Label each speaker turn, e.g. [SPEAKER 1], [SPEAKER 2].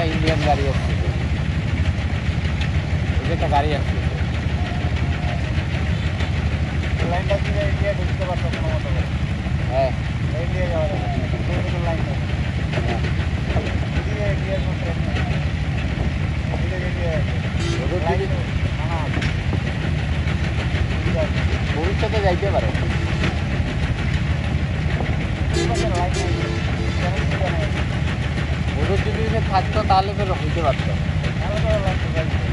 [SPEAKER 1] Indian গাড়ি আসছে, একটা গাড়ি আসছে। লাইনটা দিয়ে ইন্ডিয়া ঢুকতে পারতো কোনো মতো। হ্যাঁ, ইন্ডিয়া যাওয়া যাবে লাইন ইন্ডিয়ার মধ্যে ভবিষ্যতে যাইতে পারে। ওদের যদি থাকতো তাহলে তো হইতে পারতো।